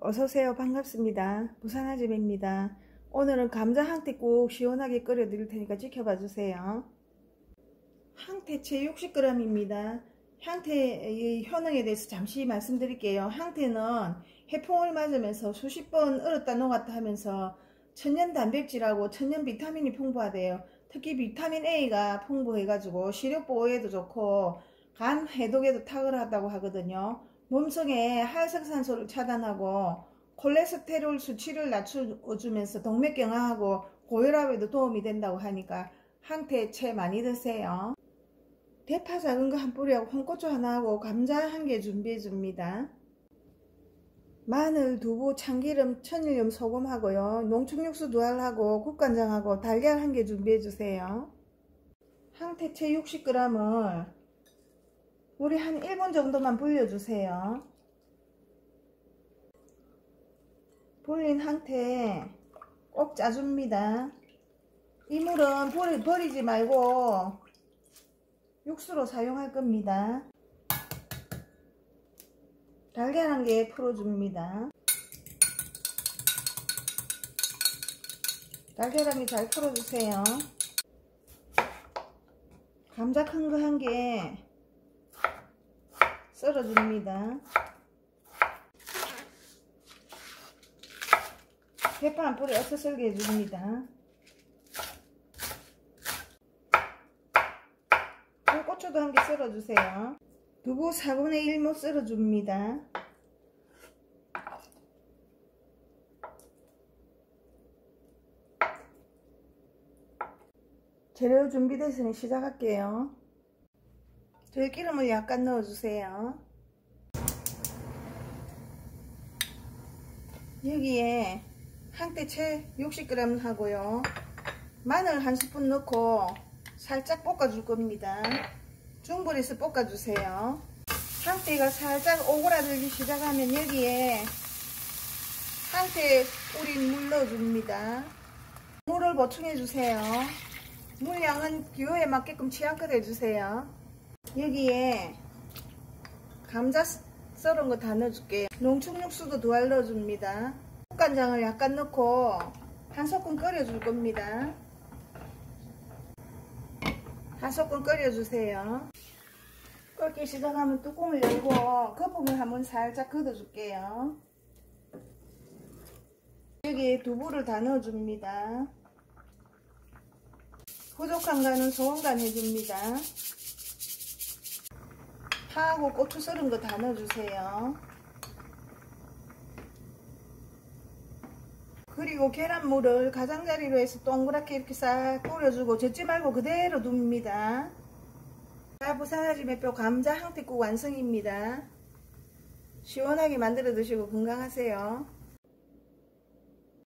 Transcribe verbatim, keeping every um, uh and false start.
어서오세요. 반갑습니다. 부산아줌입니다. 오늘은 감자 항태국 시원하게 끓여 드릴 테니까 지켜봐 주세요. 항태채 육십 그램입니다. 항태의 효능에 대해서 잠시 말씀드릴게요. 항태는 해풍을 맞으면서 수십 번 얼었다 녹았다 하면서 천연 단백질하고 천연 비타민이 풍부하대요. 특히 비타민 A가 풍부해가지고 시력 보호에도 좋고 간 해독에도 탁월하다고 하거든요. 몸속에 활성산소를 차단하고 콜레스테롤 수치를 낮춰주면서 동맥경화하고 고혈압에도 도움이 된다고 하니까 항태채 많이 드세요. 대파 작은 거 한 뿌리하고 홍고추 하나 하고 감자 한 개 준비해 줍니다. 마늘, 두부, 참기름, 천일염, 소금하고요. 농축육수 두 알하고 국간장하고 달걀 한 개 준비해 주세요. 항태채 육십 그램을 물에 한 일 분 정도만 불려주세요. 불린 항태 꼭 짜줍니다. 이 물은 버리, 버리지 말고 육수로 사용할 겁니다. 달걀 한 개 풀어줍니다. 달걀 한 개 잘 풀어주세요. 감자 큰 거 한 개 썰어줍니다. 대파 한 뿌리 어서 썰게 해줍니다. 고추도 한 개 썰어주세요. 두부 사분의 일 못 썰어줍니다. 재료 준비됐으니 시작할게요. 들기름을 약간 넣어주세요. 여기에 항태채 육십 그램 하고요. 마늘 한 스푼 넣고 살짝 볶아줄 겁니다. 중불에서 볶아주세요. 항태가 살짝 오그라들기 시작하면 여기에 항태 우린 물 넣어줍니다. 물을 보충해주세요. 물량은 기호에 맞게끔 취향껏 해주세요. 여기에 감자 썰은 거 다 넣어줄게요. 농축육수도 두 알 넣어줍니다. 국간장을 약간 넣고 한 소끔 끓여줄 겁니다. 한 소끔 끓여주세요. 끓기 시작하면 뚜껑을 열고 거품을 한번 살짝 걷어줄게요. 여기에 두부를 다 넣어줍니다. 부족한 간은 소금간 해줍니다. 파하고 고추 썰은 거 다 넣어주세요. 그리고 계란물을 가장자리로 해서 동그랗게 이렇게 싹 뿌려주고 젓지 말고 그대로 둡니다. 자, 부산아줌매표 감자 항태국 완성입니다. 시원하게 만들어 드시고 건강하세요.